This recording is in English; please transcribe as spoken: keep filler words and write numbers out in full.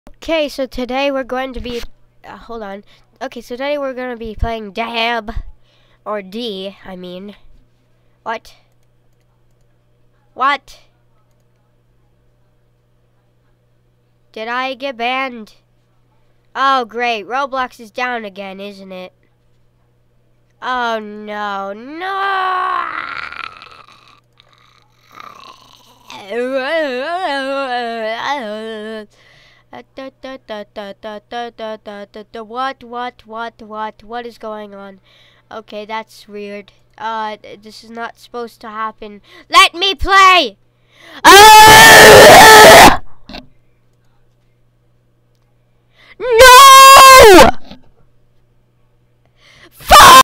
Okay, so today we're going to be, uh, hold on. Okay, so today we're going to be playing Dab, or D, I mean. What? What? Did I get banned? Oh, great. Roblox is down again, isn't it? Oh, no. No! What, what, what, what, what is going on? Okay, that's weird. Uh, this is not supposed to happen. Let me play! Ah!